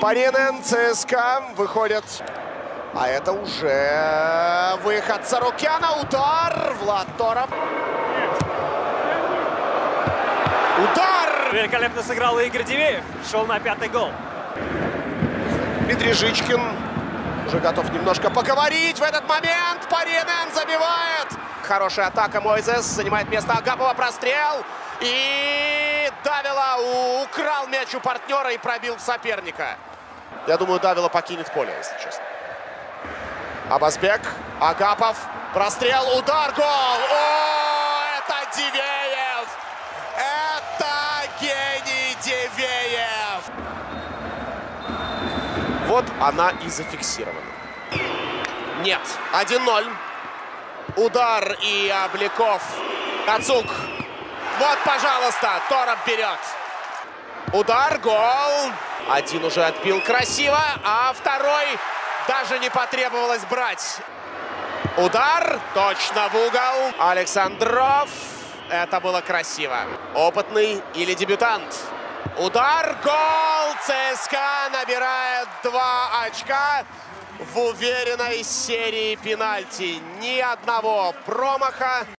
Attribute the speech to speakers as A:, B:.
A: Паринен, ЦСКА выходит. А это уже выход Сарукяна. Удар. Влад Тороп. Удар!
B: Великолепно сыграл Игорь Дивеев. Шел на 5-й гол.
A: Дмитрий Жичкин уже готов немножко поговорить. В этот момент Паринен забивает. Хорошая атака. Мойзес занимает место Агапова. Прострел. И Давила украл мяч у партнера и пробил в соперника. Я думаю, Давила покинет поле, если честно. Абазбек. Агапов. Прострел. Удар. Гол. О, это Дивеев. Это гений Дивеев. Вот она и зафиксирована. Нет. 1-0. Удар и Обликов. Кацук. Вот, пожалуйста, Тороп берет. Удар, гол. Один уже отбил красиво, а второй даже не потребовалось брать. Удар, точно в угол. Александров. Это было красиво. Опытный или дебютант? Удар, гол. ЦСКА набирает 2 очка в уверенной серии пенальти. Ни одного промаха.